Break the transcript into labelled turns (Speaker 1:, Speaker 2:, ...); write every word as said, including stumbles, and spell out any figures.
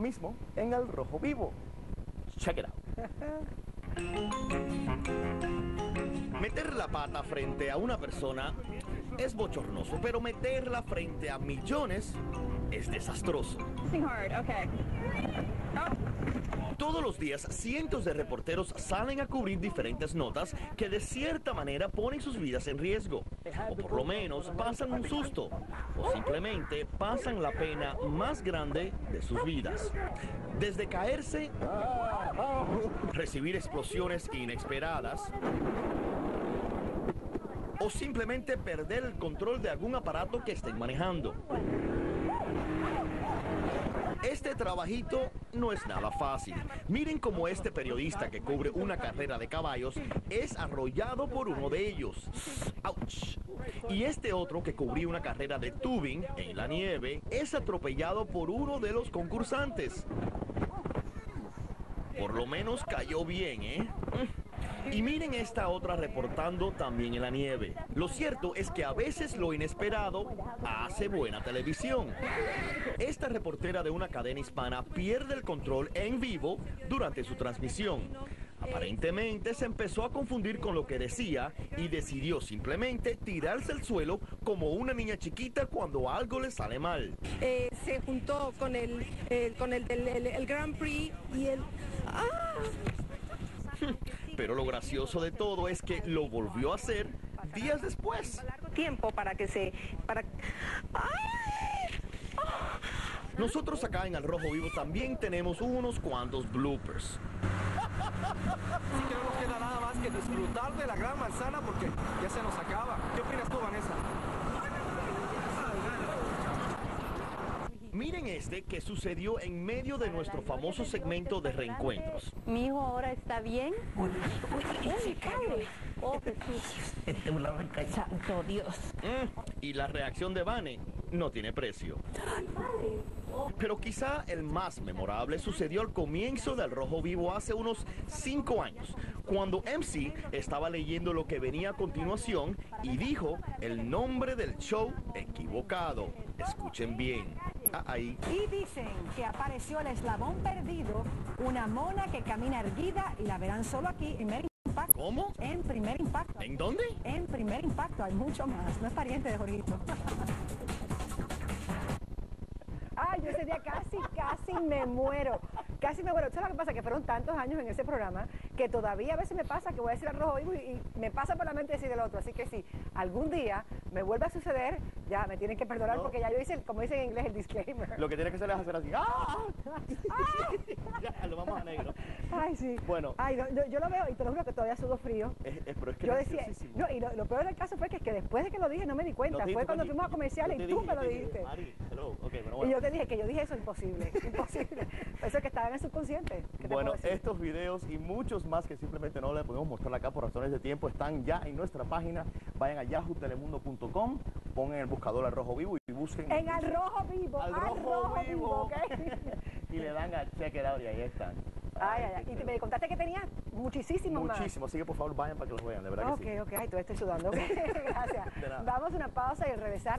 Speaker 1: mismo en Al Rojo Vivo. Check it out. Meter la pata frente a una persona es bochornoso, pero meterla frente a millones es desastroso. Todos los días, cientos de reporteros salen a cubrir diferentes notas que de cierta manera ponen sus vidas en riesgo, o por lo menos pasan un susto, o simplemente pasan la pena más grande de sus vidas. Desde caerse, recibir explosiones inesperadas, o simplemente perder el control de algún aparato que estén manejando. Este trabajito no es nada fácil. Miren cómo este periodista que cubre una carrera de caballos es arrollado por uno de ellos. ¡Auch! Y este otro que cubría una carrera de tubing en la nieve es atropellado por uno de los concursantes. Por lo menos cayó bien, ¿eh? Y miren esta otra reportando también en la nieve. Lo cierto es que a veces lo inesperado hace buena televisión. Esta reportera de una cadena hispana pierde el control en vivo durante su transmisión. Aparentemente se empezó a confundir con lo que decía y decidió simplemente tirarse al suelo como una niña chiquita cuando algo le sale mal.
Speaker 2: Eh, se juntó con el, el, con el del el, el Grand Prix y el... ¡Ah!
Speaker 1: Pero lo gracioso de todo es que lo volvió a hacer días después.
Speaker 2: Tiempo para que se... para... ¡Ay!
Speaker 1: Nosotros acá en Al Rojo Vivo también tenemos unos cuantos bloopers.
Speaker 3: Sí que no nos queda nada más que disfrutar de la gran manzana porque ya se nos acaba. ¿Qué opinas tú, Vanessa?
Speaker 1: Miren este que sucedió en medio de nuestro famoso segmento de reencuentros.
Speaker 4: Mi hijo ahora está bien. Uy, uy, uy, oh, Jesús. Santo Dios.
Speaker 1: Mm, y la reacción de Vane no tiene precio. Pero quizá el más memorable sucedió al comienzo del Rojo Vivo hace unos cinco años, cuando M C estaba leyendo lo que venía a continuación y dijo el nombre del show equivocado. Escuchen bien. Ah, ahí.
Speaker 5: Y dicen que apareció el eslabón perdido, una mona que camina erguida y la verán solo aquí en Primer Impacto.
Speaker 1: ¿Cómo?
Speaker 5: En Primer Impacto.
Speaker 1: ¿En dónde?
Speaker 5: En Primer Impacto, hay mucho más, no es pariente de Jorgito. Ay, yo ese día casi, casi me muero. Casi me muero. ¿Sabes lo que pasa? Que fueron tantos años en ese programa que todavía a veces me pasa que voy a decir Al Rojo Vivo y, y me pasa por la mente decir el otro. Así que si algún día me vuelve a suceder, ya me tienen que perdonar, no, porque ya yo hice, como dicen en inglés, el disclaimer.
Speaker 1: Lo que tiene que hacer es hacer así. ¡Ah! ¡Ah! Ya, lo vamos a negro.
Speaker 5: Ay, sí.
Speaker 1: Bueno.
Speaker 5: Ay, no, yo, yo lo veo y te lo juro que todavía sudo frío.
Speaker 1: Es, es, pero es que
Speaker 5: yo decía, no, y lo, lo peor del caso fue que, que después de que lo dije no me di cuenta. No, fue cuando fuimos a comerciales y tú
Speaker 1: dije,
Speaker 5: me lo dijiste.
Speaker 1: Mari, hello. Okay, bueno, bueno.
Speaker 5: Y yo te dije que yo dije eso, imposible, imposible. Eso es que estaba en el subconsciente.
Speaker 1: Bueno, estos videos y muchos más que simplemente no les podemos mostrar acá por razones de tiempo están ya en nuestra página. Vayan a yahoo telemundo punto com, pongan el buscador Al Rojo Vivo y busquen...
Speaker 5: En Al Rojo Vivo,
Speaker 1: Al,
Speaker 5: Al
Speaker 1: Rojo,
Speaker 5: Rojo
Speaker 1: Vivo,
Speaker 5: Vivo, ¿ok?
Speaker 1: Y le dan a check it out y ahí están.
Speaker 5: Ay, ay, ay. Y me contaste que tenía muchísimos más.
Speaker 1: Muchísimos, así que por favor vayan para que los vean, de verdad
Speaker 5: okay,
Speaker 1: que sí.
Speaker 5: Ok, ok, ay, todavía estoy sudando. Okay, gracias. Vamos a una pausa y al regresar